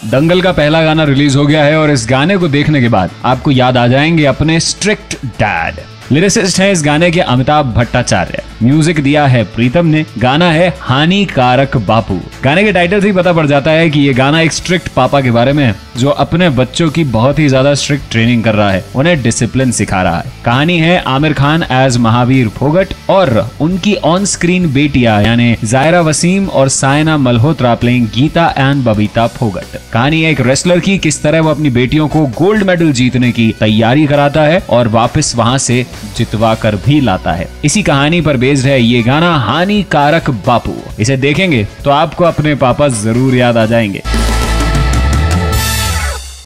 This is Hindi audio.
दंगल का पहला गाना रिलीज हो गया है और इस गाने को देखने के बाद आपको याद आ जाएंगे अपने स्ट्रिक्ट डैड। लिरिसिस्ट है इस गाने के अमिताभ भट्टाचार्य, म्यूजिक दिया है प्रीतम ने, गाना है हानिकारक बापू। गाने के टाइटल से ही पता पड़ जाता है कि ये गाना एक स्ट्रिक्ट पापा के बारे में है जो अपने बच्चों की बहुत ही ज्यादा स्ट्रिक्ट ट्रेनिंग कर रहा है, उन्हें डिसिप्लिन सिखा रहा है। कहानी है आमिर खान एज महावीर फोगट और उनकी ऑन स्क्रीन बेटियां यानी जायरा वसीम और सायना मल्होत्रा प्लेइंग गीता एंड बबीता फोगट। कहानी है एक रेसलर की, किस तरह वो अपनी बेटियों को गोल्ड मेडल जीतने की तैयारी कराता है और वापस वहां से जितवा कर भी लाता है। इसी कहानी पर बेस्ड है ये गाना हानिकारक बापू। इसे देखेंगे तो आपको अपने पापा जरूर याद आ जाएंगे।